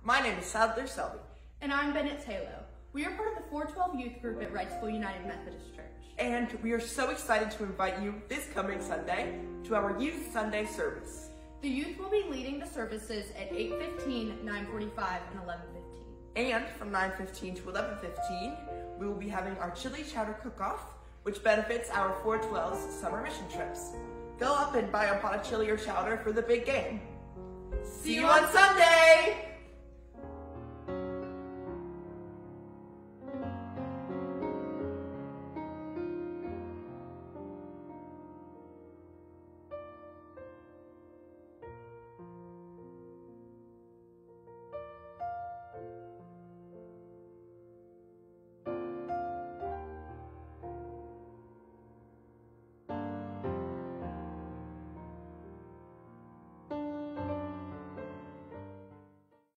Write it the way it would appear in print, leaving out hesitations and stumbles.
My name is Sadler Selby. And I'm Bennett Taylor. We are part of the 412 youth group at Wrightsville United Methodist Church. And we are so excited to invite you this coming Sunday to our Youth Sunday service. The youth will be leading the services at 8:15, 9:45, and 11:15. And from 9:15 to 11:15, we will be having our chili chowder cook-off, which benefits our 412's summer mission trips. Go up and buy a pot of chili or chowder for the big game. See you on Sunday!